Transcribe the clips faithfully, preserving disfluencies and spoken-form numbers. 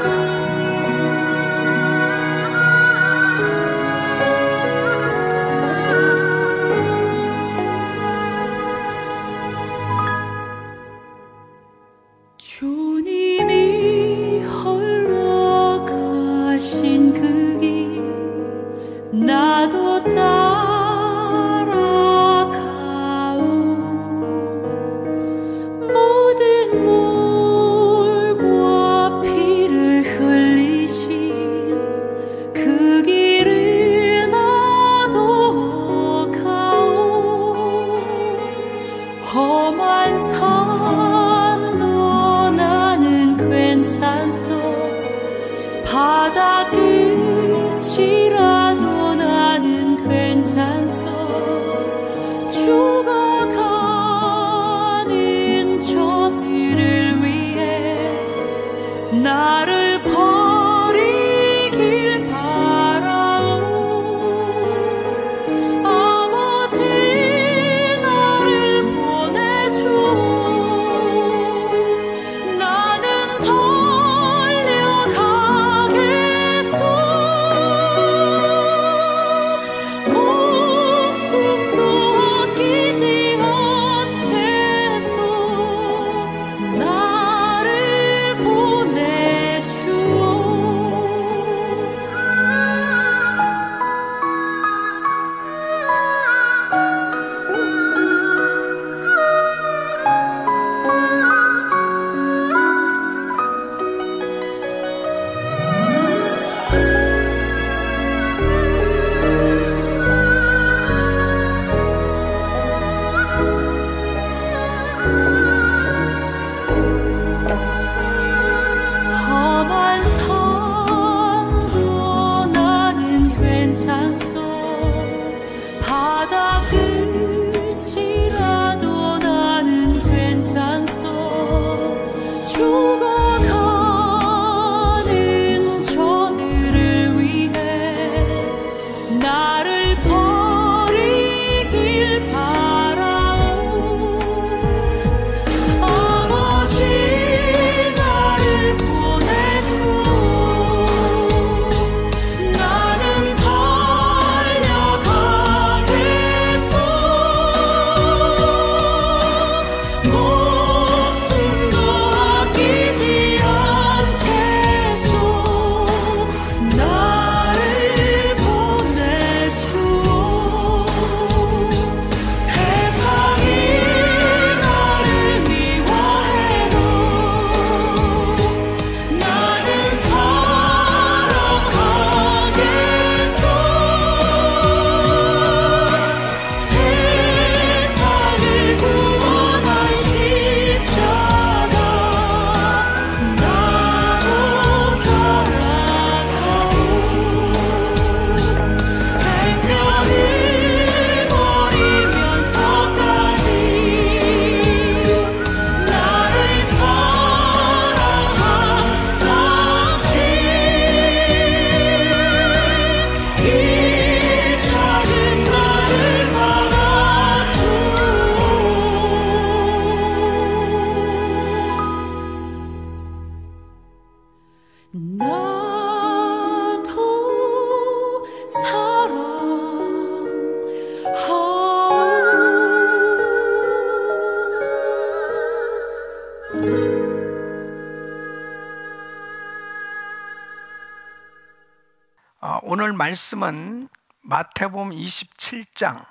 오늘 말씀은 마태복음 이십칠 장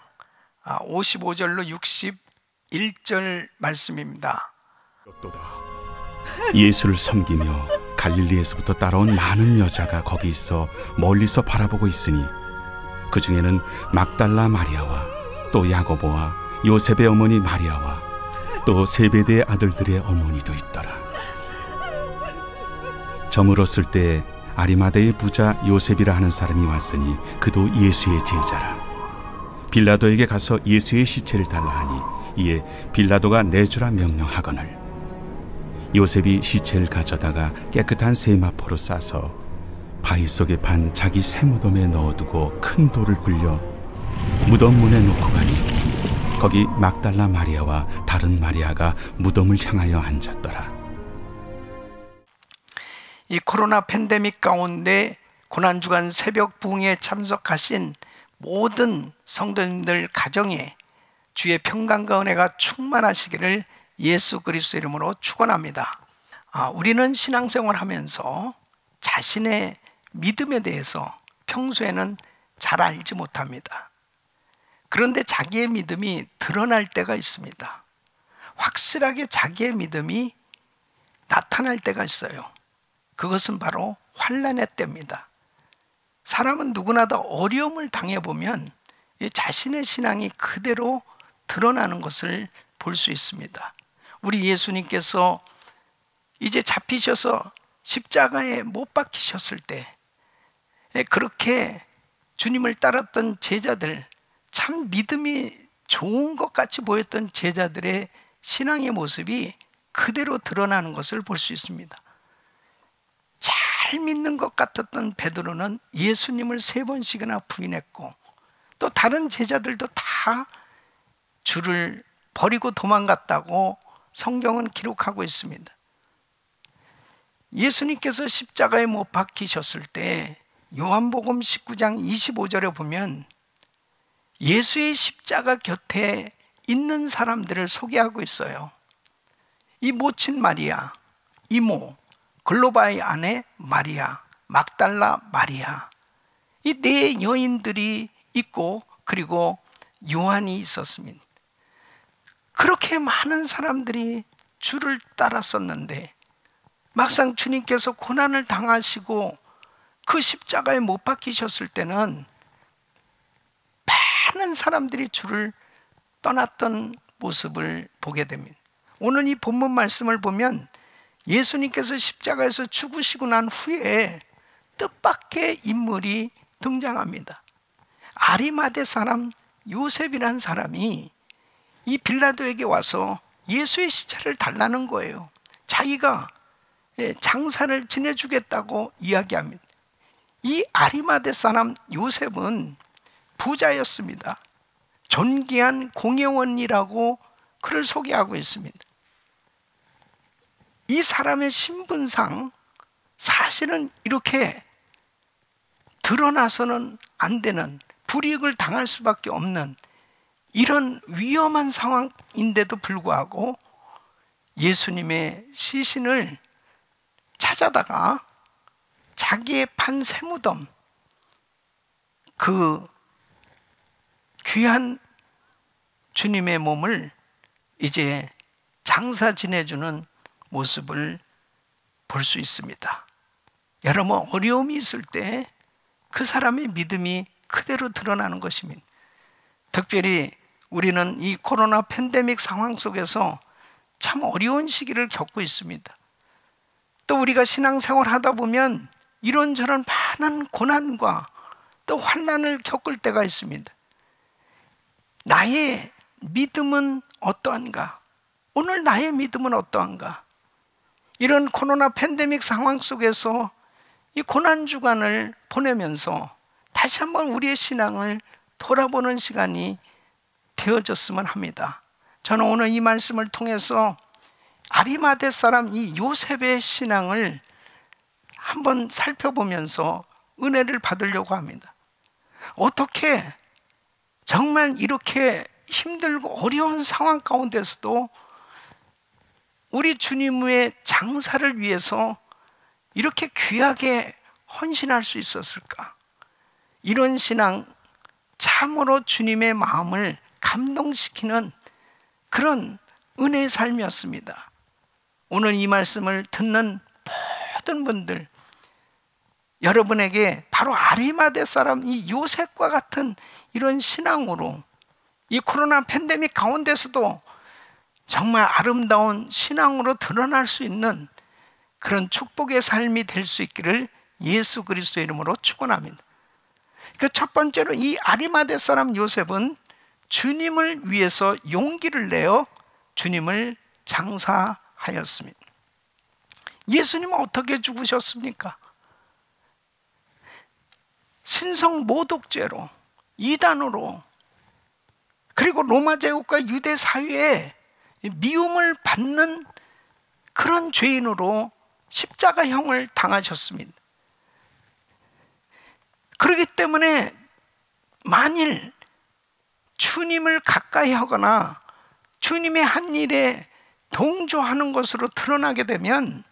오십오 절로 육십일 절 말씀입니다. 예수를 섬기며 갈릴리에서부터 따라온 많은 여자가 거기 있어 멀리서 바라보고 있으니 그 중에는 막달라 마리아와 또 야고보와 요셉의 어머니 마리아와 또 세베대의 아들들의 어머니도 있더라. 저물었을 때 아리마대의 부자 요셉이라 하는 사람이 왔으니 그도 예수의 제자라. 빌라도에게 가서 예수의 시체를 달라 하니 이에 빌라도가 내주라 명령하거늘 요셉이 시체를 가져다가 깨끗한 세마포로 싸서 바위 속에 판 자기 새 무덤에 넣어두고 큰 돌을 굴려 무덤 문에 놓고 가니 거기 막달라 마리아와 다른 마리아가 무덤을 향하여 앉았더라. 이 코로나 팬데믹 가운데 고난주간 새벽 부흥에 참석하신 모든 성도님들 가정에 주의 평강과 은혜가 충만하시기를 예수 그리스도 이름으로 축원합니다. 아, 우리는 신앙생활 하면서 자신의 믿음에 대해서 평소에는 잘 알지 못합니다. 그런데 자기의 믿음이 드러날 때가 있습니다. 확실하게 자기의 믿음이 나타날 때가 있어요. 그것은 바로 환난의 때입니다. 사람은 누구나 다 어려움을 당해보면 자신의 신앙이 그대로 드러나는 것을 볼 수 있습니다. 우리 예수님께서 이제 잡히셔서 십자가에 못 박히셨을 때 그렇게 주님을 따랐던 제자들, 참 믿음이 좋은 것 같이 보였던 제자들의 신앙의 모습이 그대로 드러나는 것을 볼 수 있습니다. 잘 믿는 것 같았던 베드로는 예수님을 세 번씩이나 부인했고, 또 다른 제자들도 다 주를 버리고 도망갔다고 성경은 기록하고 있습니다. 예수님께서 십자가에 못 박히셨을 때 요한복음 십구 장 이십오 절에 보면 예수의 십자가 곁에 있는 사람들을 소개하고 있어요. 이 모친 마리아, 이모, 글로바의 아내 마리아, 막달라 마리아, 이 네 여인들이 있고, 그리고 요한이 있었습니다. 그렇게 많은 사람들이 주를 따랐었는데 막상 주님께서 고난을 당하시고 그 십자가에 못 박히셨을 때는 많은 사람들이 주를 떠났던 모습을 보게 됩니다. 오늘 이 본문 말씀을 보면 예수님께서 십자가에서 죽으시고 난 후에 뜻밖의 인물이 등장합니다. 아리마대 사람 요셉이라는 사람이 이 빌라도에게 와서 예수의 시체를 달라는 거예요. 자기가 장사를 지내주겠다고 이야기합니다. 이 아리마대 사람 요셉은 부자였습니다. 존귀한 공예원이라고 그를 소개하고 있습니다. 이 사람의 신분상 사실은 이렇게 드러나서는 안 되는, 불이익을 당할 수밖에 없는 이런 위험한 상황인데도 불구하고 예수님의 시신을 찾아다가 자기의 판 세무덤, 그 귀한 주님의 몸을 이제 장사 지내주는 모습을 볼 수 있습니다. 여러분, 어려움이 있을 때 그 사람의 믿음이 그대로 드러나는 것입니다. 특별히 우리는 이 코로나 팬데믹 상황 속에서 참 어려운 시기를 겪고 있습니다. 또 우리가 신앙생활 하다 보면 이런저런 많은 고난과 또 환난을 겪을 때가 있습니다. 나의 믿음은 어떠한가? 오늘 나의 믿음은 어떠한가? 이런 코로나 팬데믹 상황 속에서 이 고난 주간을 보내면서 다시 한번 우리의 신앙을 돌아보는 시간이 되어졌으면 합니다. 저는 오늘 이 말씀을 통해서 아리마대 사람 이 요셉의 신앙을 한번 살펴보면서 은혜를 받으려고 합니다. 어떻게 정말 이렇게 힘들고 어려운 상황 가운데서도 우리 주님의 장사를 위해서 이렇게 귀하게 헌신할 수 있었을까? 이런 신앙, 참으로 주님의 마음을 감동시키는 그런 은혜의 삶이었습니다. 오늘 이 말씀을 듣는 모든 분들, 여러분에게 바로 아리마대 사람 이 요셉과 같은 이런 신앙으로 이 코로나 팬데믹 가운데서도 정말 아름다운 신앙으로 드러날 수 있는 그런 축복의 삶이 될 수 있기를 예수 그리스도 이름으로 축원합니다. 그 첫 번째로 이 아리마대 사람 요셉은 주님을 위해서 용기를 내어 주님을 장사하였습니다. 예수님은 어떻게 죽으셨습니까? 신성 모독죄로, 이단으로, 그리고 로마 제국과 유대 사회에 미움을 받는 그런 죄인으로 십자가형을 당하셨습니다. 그렇기 때문에 만일 주님을 가까이 하거나 주님의 한 일에 동조하는 것으로 드러나게 되면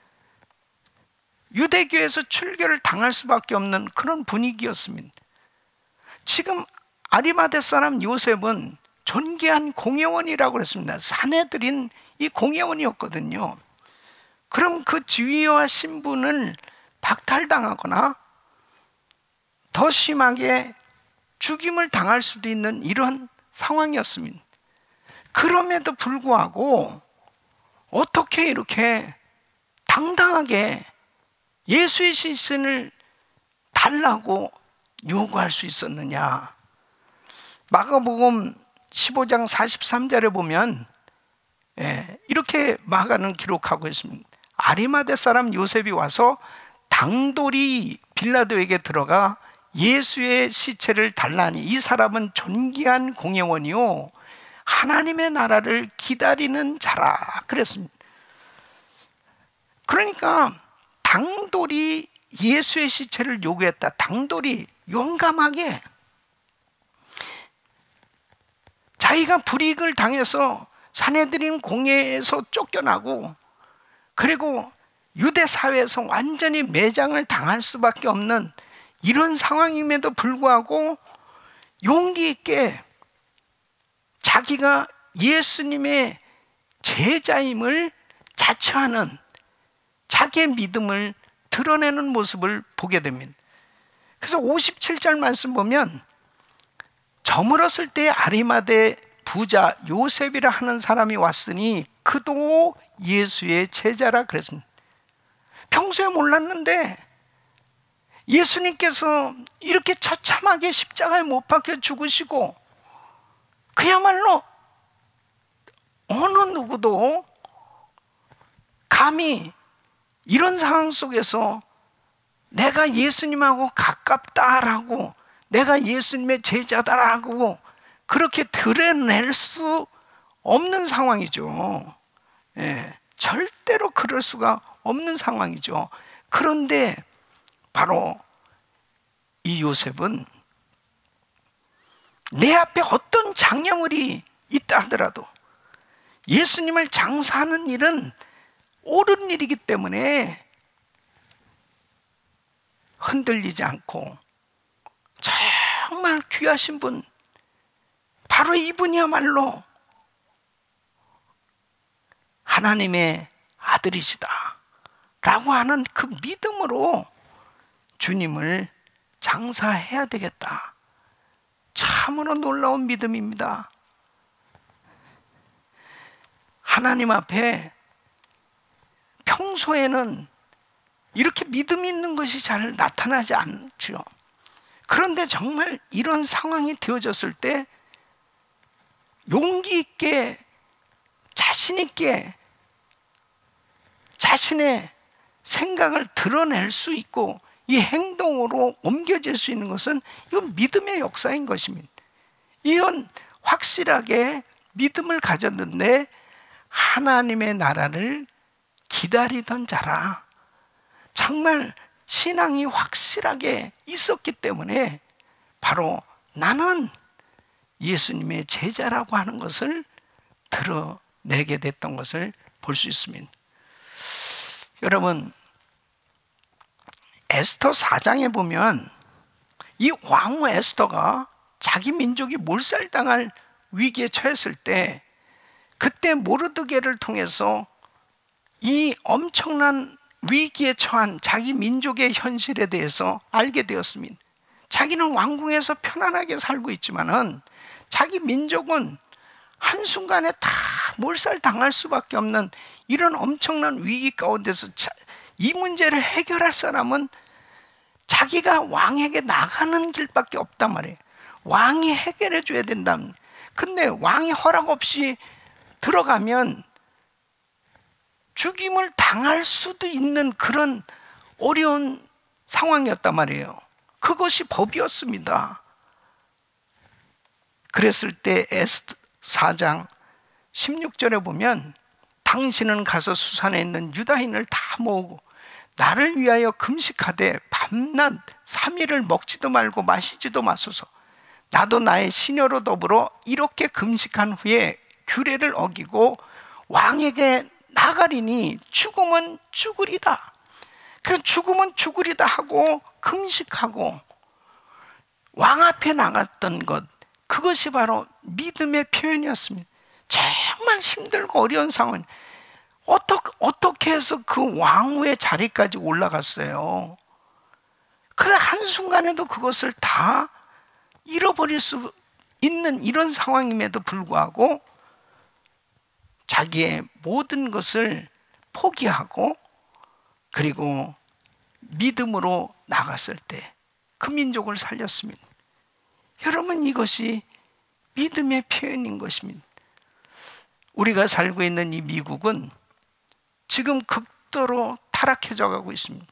유대교에서 출교를 당할 수밖에 없는 그런 분위기였습니다. 지금 아리마대 사람 요셉은 존귀한 공회원이라고 그랬습니다. 사내들인 이 공회원이었거든요. 그럼 그 지위와 신분을 박탈당하거나 더 심하게 죽임을 당할 수도 있는 이런 상황이었습니다. 그럼에도 불구하고 어떻게 이렇게 당당하게 예수의 시신을 달라고 요구할 수 있었느냐? 마가복음 십오 장 사십삼 절에 보면 예, 이렇게 마가는 기록하고 있습니다. 아리마대 사람 요셉이 와서 당돌이 빌라도에게 들어가 예수의 시체를 달라니 이 사람은 존귀한 공회원이요 하나님의 나라를 기다리는 자라 그랬습니다. 그러니까 당돌이 예수의 시체를 요구했다. 당돌이 용감하게 자기가 불이익을 당해서 사내들인 공회에서 쫓겨나고 그리고 유대 사회에서 완전히 매장을 당할 수밖에 없는 이런 상황임에도 불구하고 용기 있게 자기가 예수님의 제자임을 자처하는 자기의 믿음을 드러내는 모습을 보게 됩니다. 그래서 오십칠 절 말씀 보면 저물었을 때 아리마대 부자 요셉이라 하는 사람이 왔으니 그도 예수의 제자라 그랬습니다. 평소에 몰랐는데 예수님께서 이렇게 처참하게 십자가에 못 박혀 죽으시고 그야말로 어느 누구도 감히 이런 상황 속에서 내가 예수님하고 가깝다라고 내가 예수님의 제자다라고 그렇게 드러낼 수 없는 상황이죠. 예, 절대로 그럴 수가 없는 상황이죠. 그런데 바로 이 요셉은 내 앞에 어떤 장애물이 있다 하더라도 예수님을 장사하는 일은 옳은 일이기 때문에 흔들리지 않고 정말 귀하신 분 바로 이분이야말로 하나님의 아들이시다 라고 하는 그 믿음으로 주님을 장사해야 되겠다. 참으로 놀라운 믿음입니다. 하나님 앞에 평소에는 이렇게 믿음 있는 것이 잘 나타나지 않죠. 그런데 정말 이런 상황이 되어졌을 때 용기 있게 자신 있게 자신의 생각을 드러낼 수 있고 이 행동으로 옮겨질 수 있는 것은 이건 믿음의 역사인 것입니다. 이건 확실하게 믿음을 가졌는데 하나님의 나라를 기다리던 자라. 정말 신앙이 확실하게 있었기 때문에 바로 나는 예수님의 제자라고 하는 것을 드러내게 됐던 것을 볼 수 있습니다. 여러분, 에스더 사 장에 보면 이 왕후 에스더가 자기 민족이 몰살당할 위기에 처했을 때 그때 모르드게를 통해서 이 엄청난 위기에 처한 자기 민족의 현실에 대해서 알게 되었습니다. 자기는 왕궁에서 편안하게 살고 있지만은 자기 민족은 한순간에 다 몰살당할 수밖에 없는 이런 엄청난 위기 가운데서 이 문제를 해결할 사람은 자기가 왕에게 나가는 길밖에 없단 말이에요. 왕이 해결해 줘야 된다면. 근데 왕이 허락 없이 들어가면 죽임을 당할 수도 있는 그런 어려운 상황이었단 말이에요. 그것이 법이었습니다. 그랬을 때 에스더 사 장 십육 절에 보면 당신은 가서 수산에 있는 유다인을 다 모으고 나를 위하여 금식하되 밤낮 삼 일을 먹지도 말고 마시지도 마소서. 나도 나의 시녀로 더불어 이렇게 금식한 후에 규례를 어기고 왕에게 나가리니 죽으면 죽으리다. 그 죽으면 죽으리다 하고 금식하고 왕 앞에 나갔던 것, 그것이 바로 믿음의 표현이었습니다. 정말 힘들고 어려운 상황, 어떻게, 어떻게 해서 그 왕후의 자리까지 올라갔어요. 그 한순간에도 그것을 다 잃어버릴 수 있는 이런 상황임에도 불구하고 자기의 모든 것을 포기하고 그리고 믿음으로 나갔을 때 그 민족을 살렸습니다. 여러분, 이것이 믿음의 표현인 것입니다. 우리가 살고 있는 이 미국은 지금 극도로 타락해져 가고 있습니다.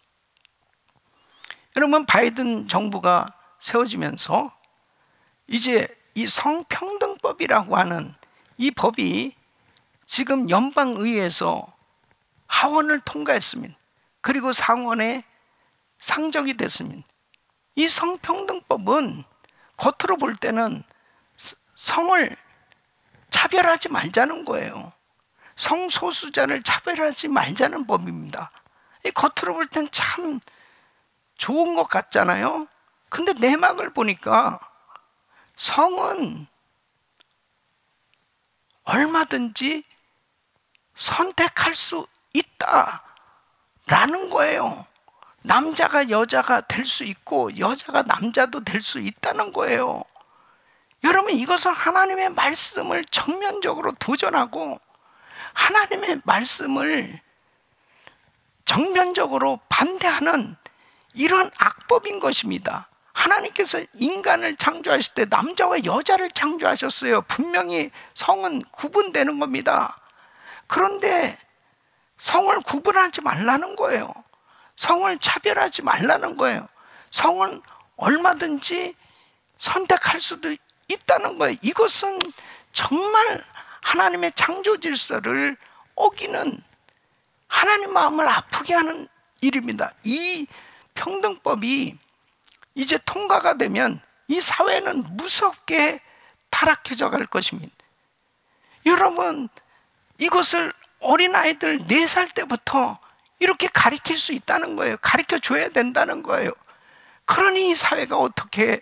여러분, 바이든 정부가 세워지면서 이제 이 성평등법이라고 하는 이 법이 지금 연방의회에서 하원을 통과했습니다. 그리고 상원에 상정이 됐습니다. 이 성평등법은 겉으로 볼 때는 성을 차별하지 말자는 거예요. 성소수자를 차별하지 말자는 법입니다. 이 겉으로 볼 땐 참 좋은 것 같잖아요. 근데 내막을 보니까 성은 얼마든지 선택할 수 있다라는 거예요. 남자가 여자가 될 수 있고 여자가 남자도 될 수 있다는 거예요. 여러분, 이것은 하나님의 말씀을 정면적으로 도전하고 하나님의 말씀을 정면적으로 반대하는 이런 악법인 것입니다. 하나님께서 인간을 창조하실 때 남자와 여자를 창조하셨어요. 분명히 성은 구분되는 겁니다. 그런데 성을 구분하지 말라는 거예요. 성을 차별하지 말라는 거예요. 성은 얼마든지 선택할 수도 있다는 거예요. 이것은 정말 하나님의 창조 질서를 어기는, 하나님 마음을 아프게 하는 일입니다. 이 평등법이 이제 통과가 되면 이 사회는 무섭게 타락해져 갈 것입니다. 여러분, 이것을 어린아이들 네 살 때부터 이렇게 가르칠 수 있다는 거예요. 가르쳐 줘야 된다는 거예요. 그러니 이 사회가 어떻게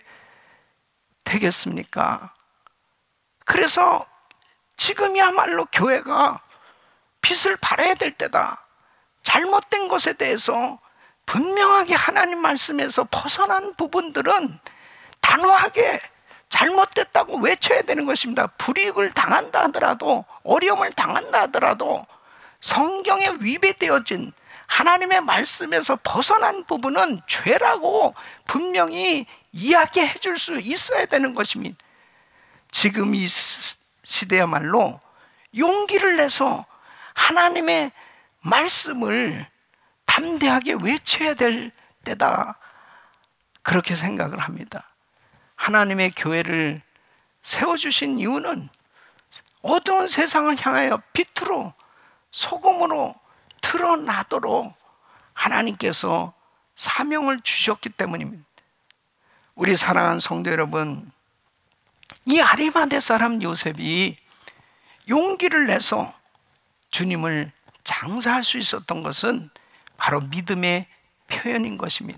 되겠습니까? 그래서 지금이야말로 교회가 빛을 발해야 될 때다. 잘못된 것에 대해서 분명하게 하나님 말씀에서 벗어난 부분들은 단호하게 잘못됐다고 외쳐야 되는 것입니다. 불이익을 당한다 하더라도, 어려움을 당한다 하더라도 성경에 위배되어진 하나님의 말씀에서 벗어난 부분은 죄라고 분명히 이야기해 줄 수 있어야 되는 것입니다. 지금 이 시대야말로 용기를 내서 하나님의 말씀을 담대하게 외쳐야 될 때다, 그렇게 생각을 합니다. 하나님의 교회를 세워주신 이유는 어두운 세상을 향하여 빛으로 소금으로 드러나도록 하나님께서 사명을 주셨기 때문입니다. 우리 사랑하는 성도 여러분, 이 아리마대 사람 요셉이 용기를 내서 주님을 장사할 수 있었던 것은 바로 믿음의 표현인 것입니다.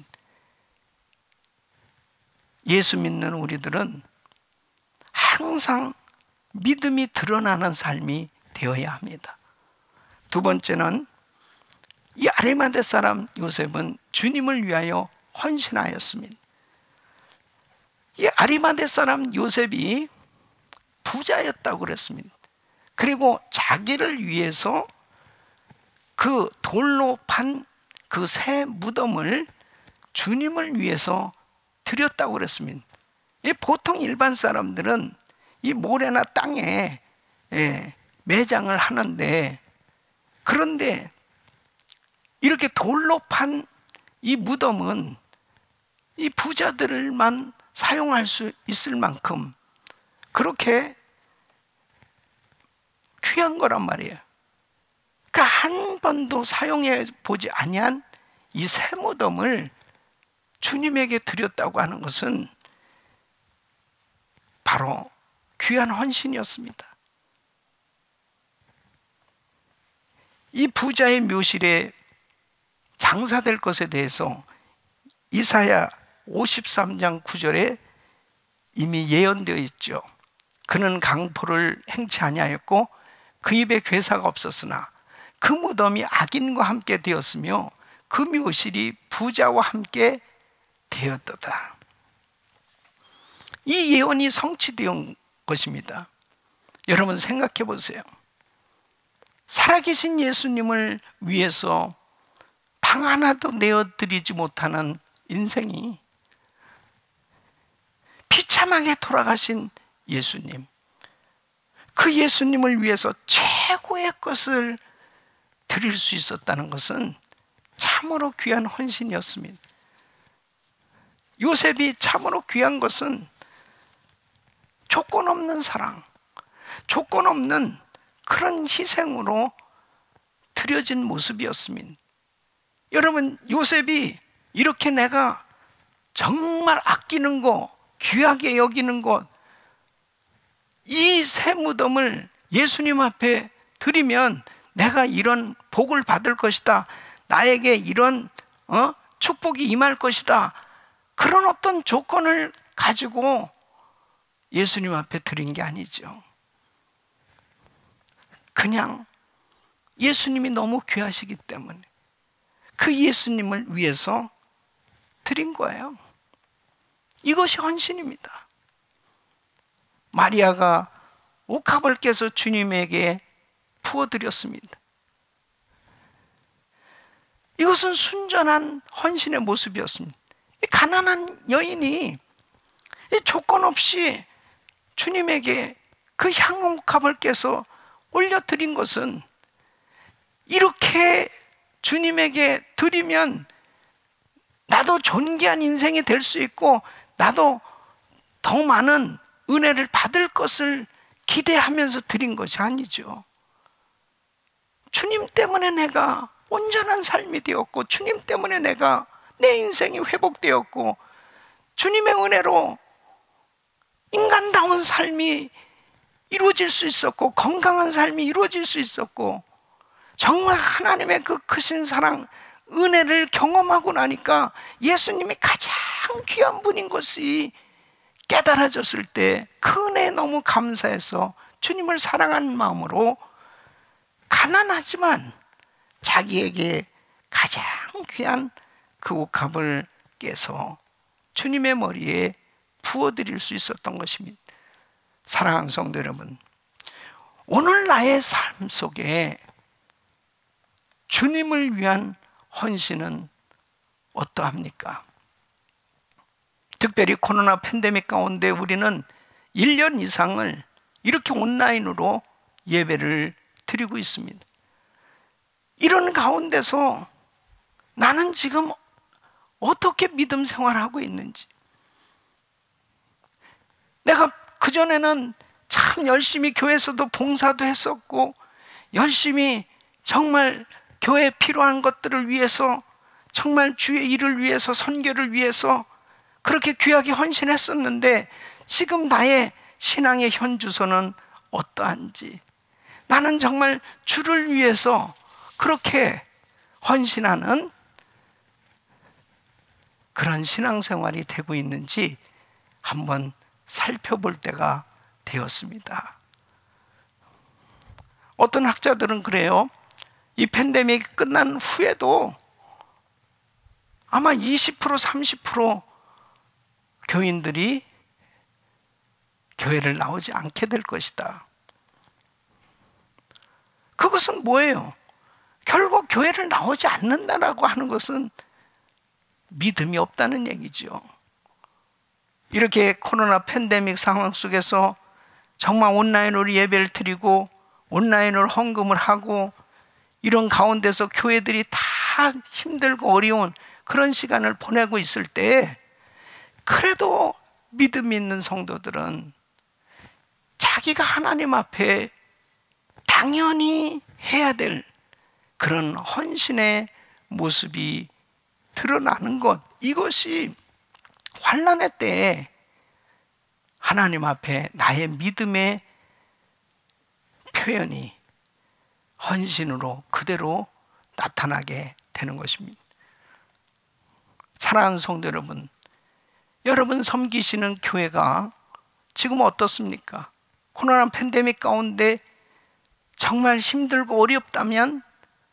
예수 믿는 우리들은 항상 믿음이 드러나는 삶이 되어야 합니다. 두 번째는 이 아리마대 사람 요셉은 주님을 위하여 헌신하였습니다. 이 아리마대 사람 요셉이 부자였다고 그랬습니다. 그리고 자기를 위해서 그 돌로 판 그 새 무덤을 주님을 위해서 드렸다고 그랬습니다. 보통 일반 사람들은 이 모래나 땅에 매장을 하는데, 그런데 이렇게 돌로 판 이 무덤은 이 부자들만 사용할 수 있을 만큼 그렇게 귀한 거란 말이에요. 그 한 번도 사용해 보지 아니한 이 새 무덤을 주님에게 드렸다고 하는 것은 바로 귀한 헌신이었습니다. 이 부자의 묘실에 장사될 것에 대해서 이사야 오십삼 장 구 절에 이미 예언되어 있죠. 그는 강포를 행치 아니하였고 그 입에 괴사가 없었으나 그 무덤이 악인과 함께 되었으며 그 묘실이 부자와 함께 되었도다. 이 예언이 성취된 것입니다. 여러분 생각해 보세요. 살아계신 예수님을 위해서 방 하나도 내어드리지 못하는 인생이, 비참하게 돌아가신 예수님, 그 예수님을 위해서 최고의 것을 드릴 수 있었다는 것은 참으로 귀한 헌신이었습니다. 요셉이 참으로 귀한 것은 조건 없는 사랑, 조건 없는 그런 희생으로 드려진 모습이었습니다. 여러분, 요셉이 이렇게 내가 정말 아끼는 것, 귀하게 여기는 것, 이 새 무덤을 예수님 앞에 드리면 내가 이런 복을 받을 것이다, 나에게 이런 어? 축복이 임할 것이다, 그런 어떤 조건을 가지고 예수님 앞에 드린 게 아니죠. 그냥 예수님이 너무 귀하시기 때문에 그 예수님을 위해서 드린 거예요. 이것이 헌신입니다. 마리아가 옥합을 깨서 주님에게 부어드렸습니다. 이것은 순전한 헌신의 모습이었습니다. 이 가난한 여인이 이 조건 없이 주님에게 그 향옥합을 깨서 올려드린 것은, 이렇게 주님에게 드리면 나도 존귀한 인생이 될 수 있고 나도 더 많은 은혜를 받을 것을 기대하면서 드린 것이 아니죠. 주님 때문에 내가 온전한 삶이 되었고, 주님 때문에 내가 내 인생이 회복되었고, 주님의 은혜로 인간다운 삶이 이루어질 수 있었고, 건강한 삶이 이루어질 수 있었고, 정말 하나님의 그 크신 사랑, 은혜를 경험하고 나니까 예수님이 가장 귀한 분인 것이 깨달아졌을 때 그 은혜에 너무 감사해서 주님을 사랑하는 마음으로 가난하지만 자기에게 가장 귀한 그 옥합을 깨서 주님의 머리에 부어드릴 수 있었던 것입니다. 사랑하는 성도 여러분, 오늘 나의 삶 속에 주님을 위한 헌신은 어떠합니까? 특별히 코로나 팬데믹 가운데 우리는 일 년 이상을 이렇게 온라인으로 예배를 드리고 있습니다. 이런 가운데서 나는 지금 어떻게 믿음 생활하고 있는지, 내가 그전에는 참 열심히 교회에서도 봉사도 했었고, 열심히 정말 교회에 필요한 것들을 위해서, 정말 주의 일을 위해서, 선교를 위해서 그렇게 귀하게 헌신했었는데, 지금 나의 신앙의 현주소는 어떠한지, 나는 정말 주를 위해서 그렇게 헌신하는 그런 신앙생활이 되고 있는지 한번 살펴볼 때가 되었습니다. 어떤 학자들은 그래요. 이 팬데믹이 끝난 후에도 아마 이십 퍼센트 삼십 퍼센트 교인들이 교회를 나오지 않게 될 것이다. 그것은 뭐예요? 결국 교회를 나오지 않는다라고 하는 것은 믿음이 없다는 얘기죠. 이렇게 코로나 팬데믹 상황 속에서 정말 온라인으로 예배를 드리고 온라인으로 헌금을 하고, 이런 가운데서 교회들이 다 힘들고 어려운 그런 시간을 보내고 있을 때, 그래도 믿음 있는 성도들은 자기가 하나님 앞에 당연히 해야 될 그런 헌신의 모습이 드러나는 것, 이것이 환난의 때에 하나님 앞에 나의 믿음의 표현이 헌신으로 그대로 나타나게 되는 것입니다. 사랑하는 성도 여러분, 여러분 섬기시는 교회가 지금 어떻습니까? 코로나 팬데믹 가운데 정말 힘들고 어렵다면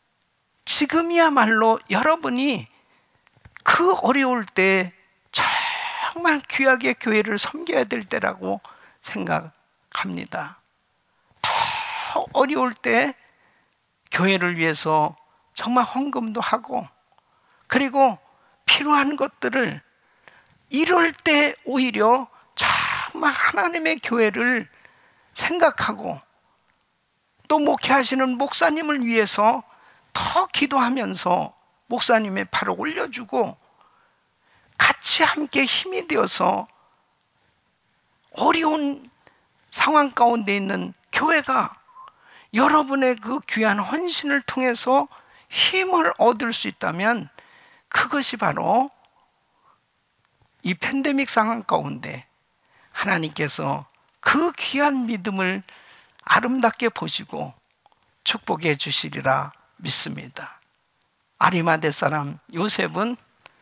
지금이야말로 여러분이 그 어려울 때 정말 귀하게 교회를 섬겨야 될 때라고 생각합니다. 더 어려울 때 교회를 위해서 정말 헌금도 하고, 그리고 필요한 것들을 이럴 때 오히려 정말 하나님의 교회를 생각하고, 또 목회하시는 목사님을 위해서 더 기도하면서 목사님의 팔을 올려주고 같이 함께 힘이 되어서 어려운 상황 가운데 있는 교회가 여러분의 그 귀한 헌신을 통해서 힘을 얻을 수 있다면, 그것이 바로 이 팬데믹 상황 가운데 하나님께서 그 귀한 믿음을 아름답게 보시고 축복해 주시리라 믿습니다. 아리마대 사람 요셉은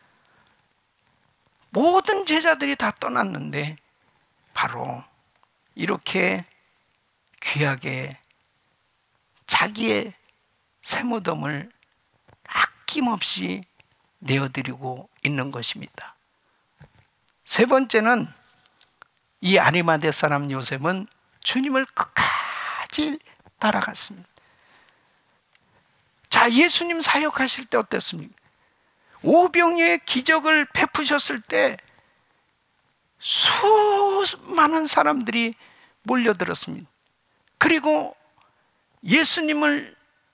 모든 제자들이 다 떠났는데 바로 이렇게 귀하게 자기의 새무덤을 아낌없이 내어드리고 있는 것입니다. 세 번째는 이 아리마대 사람 요셉은 주님을 끝까지 따라갔습니다. 자, 예수님 사역하실 때 어땠습니까? 오병이어의 기적을 베푸셨을 때 수많은 사람들이 몰려들었습니다. 그리고 예수님을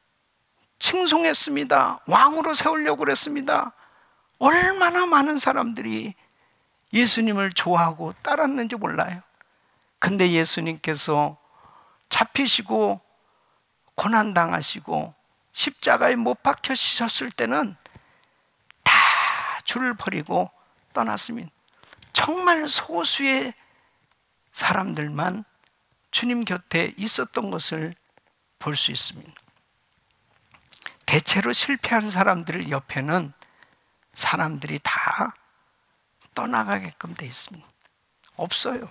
칭송했습니다. 왕으로 세우려고 그랬습니다. 얼마나 많은 사람들이 예수님을 좋아하고 따랐는지 몰라요. 근데 예수님께서 잡히시고 고난당하시고 십자가에 못 박혀지셨을 때는 다 줄을 버리고 떠났습니다. 정말 소수의 사람들만 주님 곁에 있었던 것을 볼 수 있습니다. 대체로 실패한 사람들 옆에는 사람들이 다 떠나가게끔 돼 있습니다. 없어요.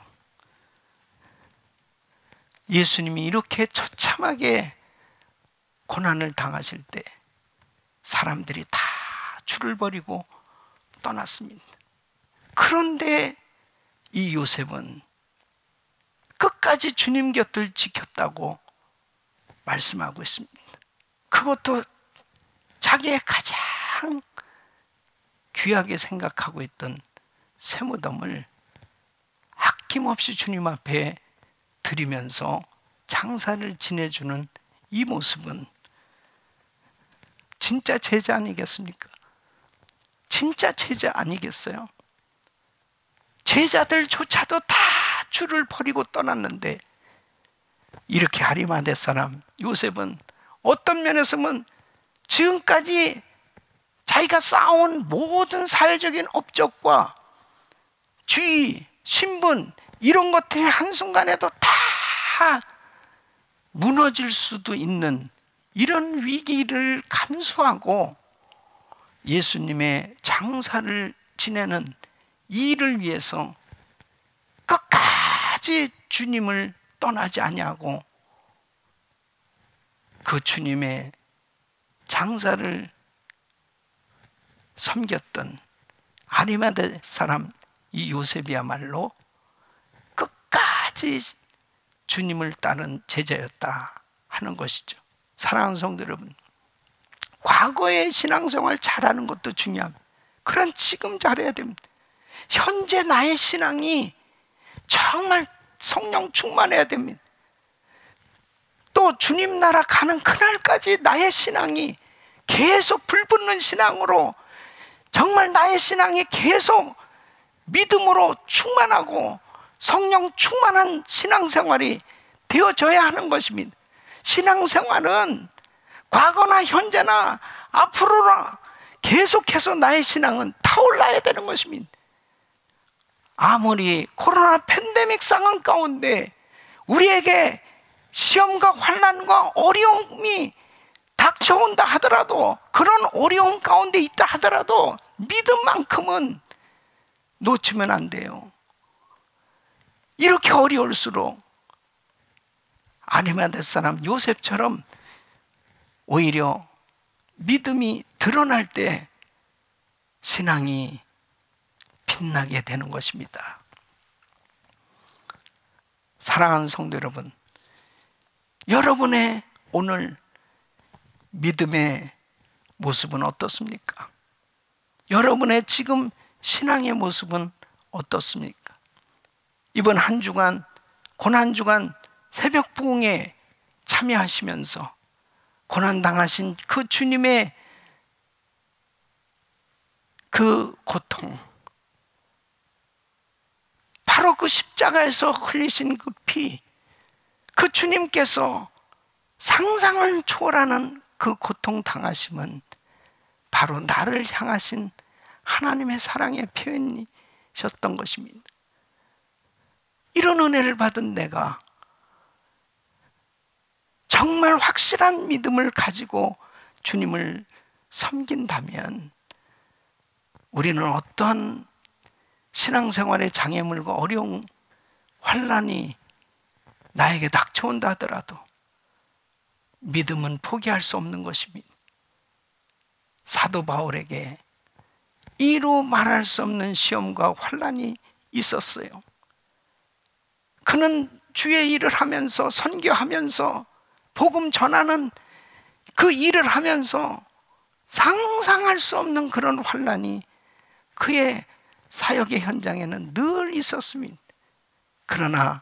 예수님이 이렇게 처참하게 고난을 당하실 때 사람들이 다 줄을 버리고 떠났습니다. 그런데 이 요셉은 끝까지 주님 곁을 지켰다고 말씀하고 있습니다. 그것도 자기의 가장 귀하게 생각하고 있던 새무덤을 아낌없이 주님 앞에 드리면서 장사를 지내주는 이 모습은 진짜 제자 아니겠습니까? 진짜 제자 아니겠어요? 제자들조차도 다 줄을 버리고 떠났는데 이렇게 아리마대 사람 요셉은 어떤 면에서 보면 지금까지 자기가 쌓아온 모든 사회적인 업적과 주의, 신분 이런 것들이 한순간에도 다 무너질 수도 있는 이런 위기를 감수하고 예수님의 장사를 지내는 이 일을 위해서 끝까지 주님을 떠나지 아니하고 그 주님의 장사를 섬겼던 아리마대 사람 이 요셉이야말로 끝까지 주님을 따른 제자였다 하는 것이죠. 사랑하는 성도 여러분, 과거의 신앙생활 잘하는 것도 중요합니다. 그런 지금 잘해야 됩니다. 현재 나의 신앙이 정말 성령 충만해야 됩니다. 또 주님 나라 가는 그날까지 나의 신앙이 계속 불붙는 신앙으로 정말 나의 신앙이 계속 믿음으로 충만하고 성령 충만한 신앙생활이 되어져야 하는 것입니다. 신앙생활은 과거나 현재나 앞으로나 계속해서 나의 신앙은 타올라야 되는 것입니다. 아무리 코로나 팬데믹 상황 가운데 우리에게 시험과 환난과 어려움이 닥쳐온다 하더라도, 그런 어려움 가운데 있다 하더라도 믿음만큼은 놓치면 안 돼요. 이렇게 어려울수록 아리마대 사람 요셉처럼 오히려 믿음이 드러날 때 신앙이 빛나게 되는 것입니다. 사랑하는 성도 여러분, 여러분의 오늘 믿음의 모습은 어떻습니까? 여러분의 지금 신앙의 모습은 어떻습니까? 이번 한 주간, 고난 주간 새벽 부흥에 참여하시면서 고난당하신 그 주님의 그 고통, 바로 그 십자가에서 흘리신 그 피, 그 주님께서 상상을 초월하는 그 고통 당하심은 바로 나를 향하신 하나님의 사랑의 표현이셨던 것입니다. 이런 은혜를 받은 내가 정말 확실한 믿음을 가지고 주님을 섬긴다면 우리는 어떠한 신앙생활의 장애물과 어려운 환난이 나에게 닥쳐온다 하더라도 믿음은 포기할 수 없는 것입니다. 사도 바울에게 이루 말할 수 없는 시험과 환난이 있었어요. 그는 주의 일을 하면서, 선교하면서, 복음 전하는 그 일을 하면서 상상할 수 없는 그런 환난이 그의 사역의 현장에는 늘 있었습니다. 그러나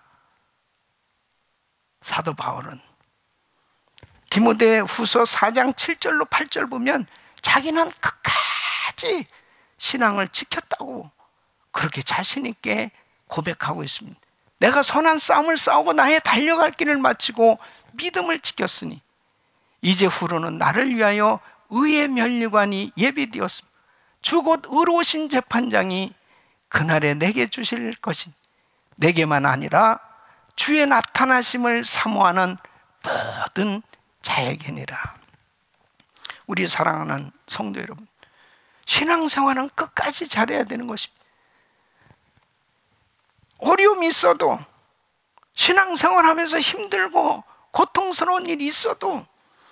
사도 바울은 디모데 후서 사 장 칠 절로 팔 절 보면 자기는 끝까지 신앙을 지켰다고 그렇게 자신 있게 고백하고 있습니다. 내가 선한 싸움을 싸우고 나의 달려갈 길을 마치고 믿음을 지켰으니 이제 후로는 나를 위하여 의의 면류관이 예비되었습니다. 주 곧 의로우신 재판장이 그날에 내게 주실 것이니 내게만 아니라 주의 나타나심을 사모하는 모든 자에게니라. 우리 사랑하는 성도 여러분, 신앙생활은 끝까지 잘해야 되는 것입니다. 어려움이 있어도, 신앙생활하면서 힘들고 고통스러운 일이 있어도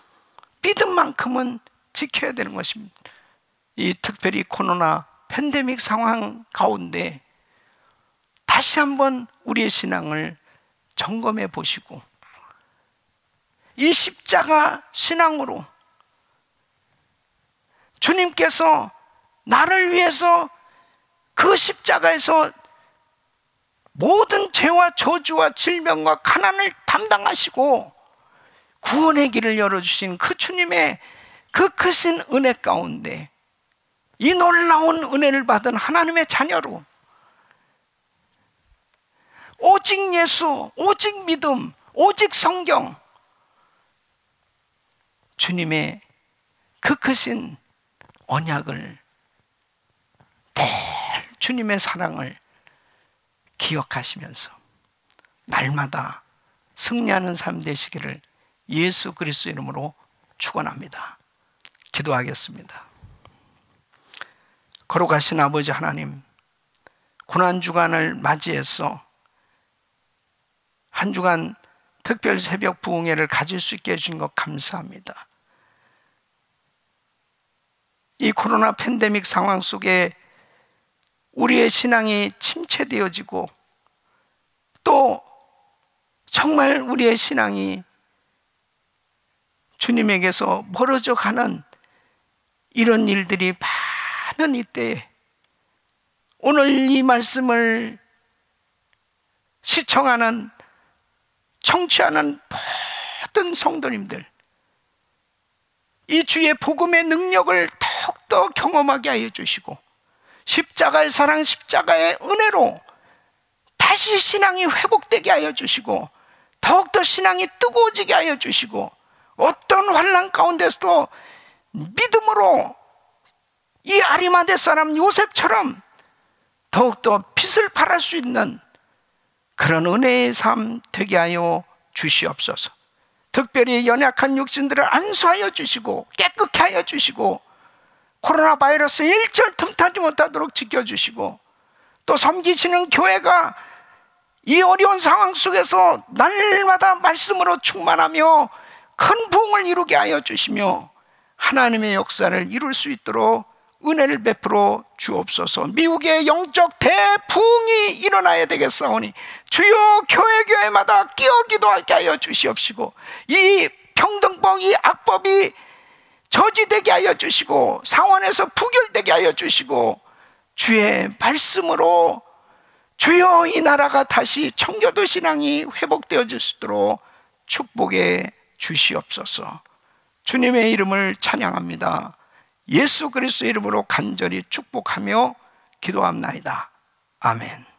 믿음만큼은 지켜야 되는 것입니다. 이 특별히 코로나 팬데믹 상황 가운데 다시 한번 우리의 신앙을 점검해 보시고 이 십자가 신앙으로 주님께서 나를 위해서 그 십자가에서 모든 죄와 저주와 질병과 가난을 담당하시고 구원의 길을 열어주신 그 주님의 그 크신 은혜 가운데 이 놀라운 은혜를 받은 하나님의 자녀로 오직 예수, 오직 믿음, 오직 성경, 주님의 그 크신 언약을, 늘 주님의 사랑을 기억하시면서 날마다 승리하는 삶 되시기를 예수 그리스도 이름으로 축원합니다. 기도하겠습니다. 거룩하신 아버지 하나님, 고난주간을 맞이해서 한 주간 특별 새벽 부흥회를 가질 수 있게 해주신 것 감사합니다. 이 코로나 팬데믹 상황 속에 우리의 신앙이 침체되어지고 또 정말 우리의 신앙이 주님에게서 멀어져 가는 이런 일들이 많은 이때에 오늘 이 말씀을 시청하는, 청취하는 모든 성도님들, 이 주의 복음의 능력을 더욱더 경험하게 하여 주시고 십자가의 사랑, 십자가의 은혜로 다시 신앙이 회복되게 하여 주시고 더욱더 신앙이 뜨거워지게 하여 주시고 어떤 환난 가운데서도 믿음으로 이 아리마대 사람 요셉처럼 더욱더 빛을 발할 수 있는 그런 은혜의 삶 되게 하여 주시옵소서. 특별히 연약한 육신들을 안수하여 주시고 깨끗게 하여 주시고 코로나 바이러스 일절 틈타지 못하도록 지켜주시고, 또 섬기시는 교회가 이 어려운 상황 속에서 날마다 말씀으로 충만하며 큰 부흥을 이루게 하여 주시며 하나님의 역사를 이룰 수 있도록 은혜를 베풀어 주옵소서. 미국의 영적 대부흥이 일어나야 되겠사오니 주여 교회 교회마다 끼어 기도하게 하여 주시옵시고, 이 평등법, 이 악법이 저지되게 하여 주시고 상원에서 부결되게 하여 주시고, 주의 말씀으로 주여 이 나라가 다시 청교도 신앙이 회복되어질 수 있도록 축복해 주시옵소서. 주님의 이름을 찬양합니다. 예수 그리스도의 이름으로 간절히 축복하며 기도합나이다. 아멘.